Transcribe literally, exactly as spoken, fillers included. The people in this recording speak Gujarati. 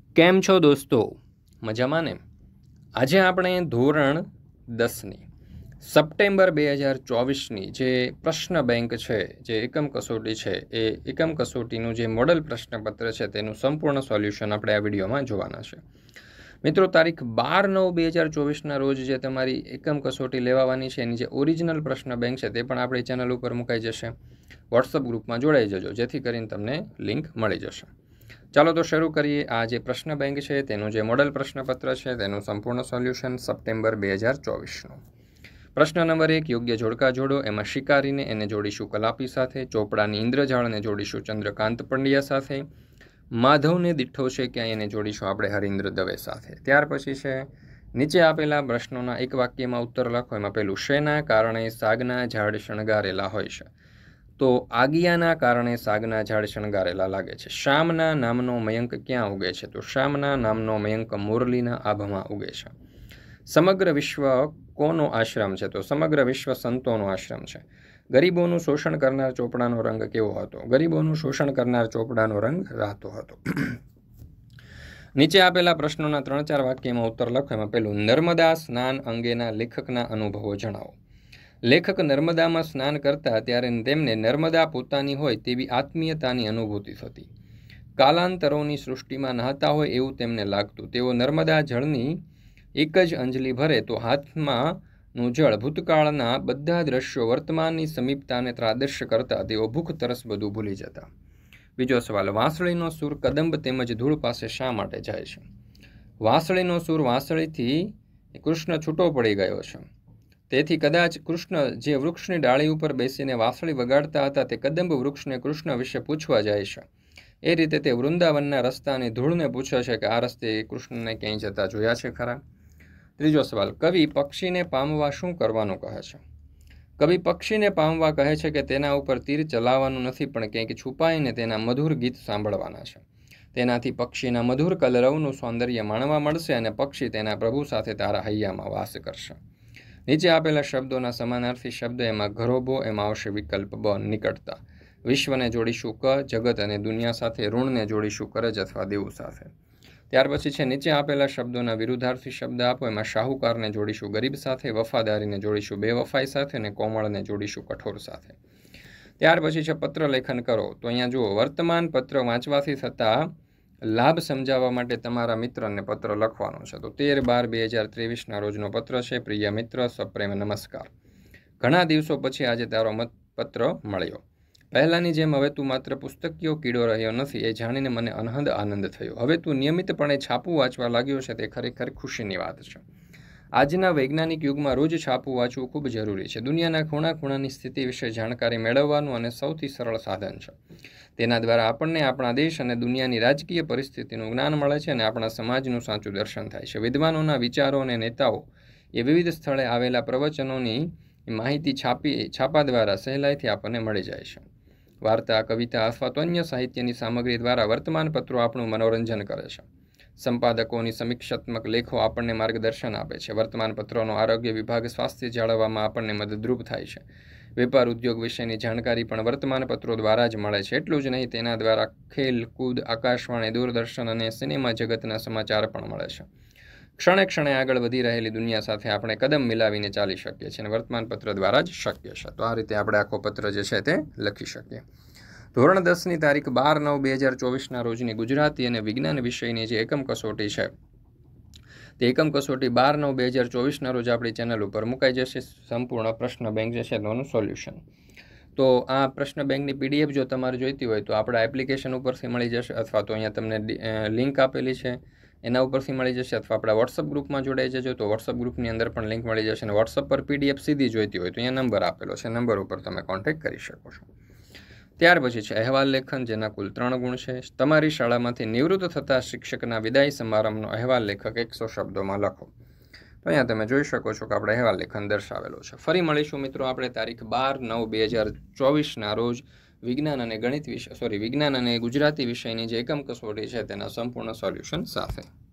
કેમ છો દોસ્તો? મજામાં ને? આજે આપણે ધોરણ દસની સપ્ટેમ્બર બે હજાર ચોવીસની જે પ્રશ્ન બેંક છે, જે એકમ કસોટી છે, એ એકમ કસોટીનું જે મોડલ પ્રશ્નપત્ર છે તેનું સંપૂર્ણ સોલ્યુશન આપણે આ વિડીયોમાં જોવાના છે. મિત્રો, તારીખ બાર નવ બે હજાર ચોવીસના રોજ જે તમારી એકમ કસોટી લેવાની છે એની જે ઓરિજિનલ પ્રશ્ન બેંક છે તે પણ આપણી ચેનલ ઉપર મુકાઈ જશે. વોટ્સઅપ ગ્રુપમાં જોડાઈ જજો, જેથી કરીને તમને લિંક મળી જશે. ચાલો તો શરૂ કરીએ. આ જે પ્રશ્ન બેંક છે તેનું જે મોડલ પ્રશ્નપત્ર છે તેનું સંપૂર્ણ સોલ્યુશન સપ્ટેમ્બર બે હજાર ચોવીસનું. પ્રશ્ન નંબર એક, યોગ્ય જોડકા જોડો. એમાં શિકારીને એને જોડીશું કલાપી સાથે, ચોપડાની ઇન્દ્રજાળને જોડીશું ચંદ્રકાંત પંડ્યા સાથે, માધવને દીઠો છે ક્યાં એને જોડીશું આપણે હરીન્દ્ર દવે સાથે. ત્યાર પછી છે નીચે આપેલા પ્રશ્નોના એક વાક્યમાં ઉત્તર લખો. એમાં પેલું, શેના કારણે સાગના ઝાડ શણગારેલા હોય છે? તો આગિયાના કારણે સાગના ઝાડ શણગારેલા લાગે છે. શામના નામનો મયંક ક્યાં ઉગે છે? તો શામના નામનો મયંક મોરલીના આભમાં ઉગે છે. સમગ્ર વિશ્વ કોનો આશ્રમ છે? તો સમગ્ર વિશ્વ સંતોનો આશ્રમ છે. ગરીબોનું શોષણ કરનાર ચોપડાનો રંગ કેવો હતો? ગરીબોનું શોષણ કરનાર ચોપડાનો રંગ રાતો હતો. નીચે આપેલા પ્રશ્નોના ત્રણ ચાર વાક્યમાં ઉત્તર લખો. એમાં પેલું, નર્મદા સ્નાન અંગેના લેખકના અનુભવો જણાવો. લેખક નર્મદામાં સ્નાન કરતા ત્યારે તેમને નર્મદા પોતાની હોય તેવી આત્મીયતાની અનુભૂતિ થતી. કાલાંતરોની સૃષ્ટિમાં નહાતા હોય એવું તેમને લાગતું. તેઓ નર્મદા જળની એક જ અંજલિ ભરે તો હાથમાંનું જળ ભૂતકાળના બધા દ્રશ્યો વર્તમાનની સમીપતાને ત્રાદર્શ કરતા તેઓ ભૂખ તરસ બધું ભૂલી જતા. બીજો સવાલ, વાંસળીનો સૂર કદંબ તેમજ ધૂળ પાસે શા માટે જાય છે? વાંસળીનો સૂર વાંસળીથી કૃષ્ણ છૂટો પડી ગયો છે, તેથી કદાચ કૃષ્ણ જે વૃક્ષની ડાળી ઉપર બેસીને વાંસળી વગાડતા હતા તે કદંબ વૃક્ષને કૃષ્ણ વિશે પૂછવા જાય છે. એ રીતે તે વૃંદાવનના રસ્તાની ધૂળને પૂછે છે કે આ રસ્તે કૃષ્ણને ક્યાંય જતા જોયા છે ખરા? ત્રીજો સવાલ, કવિ પક્ષીને પામવા શું કરવાનું કહે છે? કવિ પક્ષીને પામવા કહે છે કે તેના ઉપર તીર ચલાવવાનું નથી, પણ ક્યાંક છુપાઈને તેના મધુર ગીત સાંભળવાના છે. તેનાથી પક્ષીના મધુર કલરવનું સૌંદર્ય માણવા મળશે અને પક્ષી તેના પ્રભુ સાથે તારા હૈયામાં વાસ કરશે. નીચે આપેલા શબ્દોના સમાનાર્થી શબ્દ. એમાં ઘરોબો, એમાં આવશે વિકલ્પ બ, નિકટતા. વિશ્વને જોડીશું ક, જગત અને દુનિયા સાથે. ઋણને જોડીશું કરજ અથવા દેવું સાથે. ત્યાર પછી છે નીચે આપેલા શબ્દોના વિરુદ્ધાર્થી શબ્દ આપો. એમાં શાહુકારને જોડીશું ગરીબ સાથે, વફાદારીને જોડીશું બેવફાઈ સાથે અને કોમળને જોડીશું કઠોર સાથે. ત્યાર પછી છે પત્ર લેખન કરો. તો અહીંયા જુઓ, વર્તમાન પત્ર વાંચવાથી થતા લાભ સમજાવવા માટે તમારા મિત્રને પત્ર લખવાનો છે. તો તેર બાર બે હજાર ત્રેવીસના રોજનો પત્ર છે. પ્રિય મિત્ર, સપ્રેમ નમસ્કાર. ઘણા દિવસો પછી આજે તારો મત પત્ર મળ્યો. પહેલાંની જેમ હવે તું માત્ર પુસ્તકીયો કીડો રહ્યો નથી, એ જાણીને મને અનહદ આનંદ થયો. હવે તું નિયમિતપણે છાપું વાંચવા લાગ્યો છે, તે ખરેખર ખુશીની વાત છે. આજના વૈજ્ઞાનિક યુગમાં રોજ છાપું વાંચવું ખૂબ જરૂરી છે. દુનિયાના ખૂણા ખૂણાની સ્થિતિ વિશે જાણકારી મેળવવાનું અને સૌથી સરળ સાધન છે. તેના દ્વારા આપણને આપણા દેશ અને દુનિયાની રાજકીય પરિસ્થિતિનું જ્ઞાન મળે છે અને આપણા સમાજનું સાચું દર્શન થાય છે. વિદ્વાનોના વિચારો અને નેતાઓ એ વિવિધ સ્થળે આવેલા પ્રવચનોની માહિતી છાપી છાપા દ્વારા સહેલાઈથી આપણને મળી જાય છે. વાર્તા, કવિતા અથવા તો અન્ય સાહિત્યની સામગ્રી દ્વારા વર્તમાનપત્રો આપણું મનોરંજન કરે છે. સંપાદકોની સમીક્ષાત્મક લેખો આપણને માર્ગદર્શન આપે છે. વર્તમાનપત્રોનો આરોગ્ય વિભાગ સ્વાસ્થ્ય જાળવવામાં આપણને મદદરૂપ થાય છે. વેપાર ઉદ્યોગ વિશેની જાણકારી પણ વર્તમાનપત્રો દ્વારા જ મળે છે. એટલું જ નહીં, તેના દ્વારા ખેલ કૂદ, આકાશવાણી, દૂરદર્શન અને સિનેમા જગતના સમાચાર પણ મળે છે. ક્ષણે ક્ષણે આગળ વધી રહેલી દુનિયા સાથે આપણે કદમ મિલાવીને ચાલી શકીએ છીએ અને વર્તમાનપત્ર દ્વારા જ શક્ય છે. તો આ રીતે આપણે આખો પત્ર જે છે તે લખી શકીએ. ધોરણ દસની તારીખ બાર નવ બે હજાર ચોવીસના રોજની ગુજરાતી અને વિજ્ઞાન વિષયની જે એકમ કસોટી છે તે એકમ કસોટી બાર નવ બે હજાર ચોવીસના રોજ આપણી ચેનલ ઉપર મુકાઈ જશે. સંપૂર્ણ પ્રશ્ન બેંક જે છે તેનું સોલ્યુશન. તો આ પ્રશ્ન બેંકની પીડીએફ જો તમારે જોઈતી હોય તો આપણા એપ્લિકેશન ઉપરથી મળી જશે, અથવા તો અહીંયા તમને લિંક આપેલી છે એના ઉપરથી મળી જશે, અથવા આપણા વોટ્સઅપ ગ્રુપમાં જોડાઈ જજો તો વોટ્સઅપ ગ્રુપની અંદર પણ લિંક મળી જશે. અને વોટ્સઅપ પર પીડીએફ સીધી જોઈતી હોય તો અહીંયા નંબર આપેલો છે, નંબર ઉપર તમે કોન્ટેક્ટ કરી શકો છો. ત્યાર પછી છે અહેવાલ લેખન, જેના કુલ ત્રણ ગુણ છે. તમારી શાળામાંથી નિવૃત્ત થતા શિક્ષકના વિદાય સમારંભનો અહેવાલ લેખક એકસો શબ્દોમાં લખો. તો અહીંયા તમે જોઈ શકો છો કે આપણે અહેવાલ લેખન દર્શાવેલો છે. ફરી મળીશું મિત્રો આપણે તારીખ બાર નવ બે હજાર ચોવીસના રોજ વિજ્ઞાન અને ગણિત વિષય સોરી વિજ્ઞાન અને ગુજરાતી વિષયની જે એકમ કસોટી છે તેના સંપૂર્ણ સોલ્યુશન સાથે.